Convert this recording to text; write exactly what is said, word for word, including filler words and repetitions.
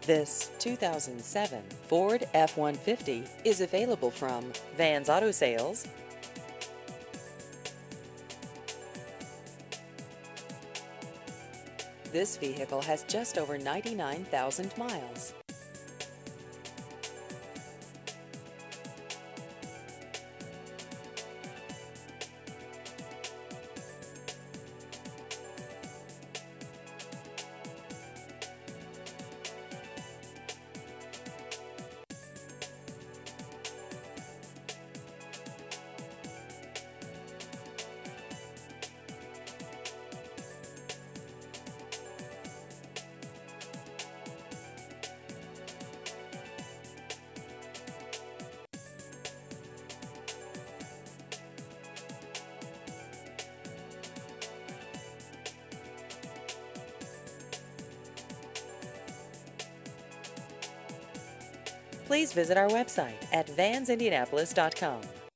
This two thousand seven Ford F one fifty is available from Vans Auto Sales. This vehicle has just over ninety-nine thousand miles. Please visit our website at vans indianapolis dot com.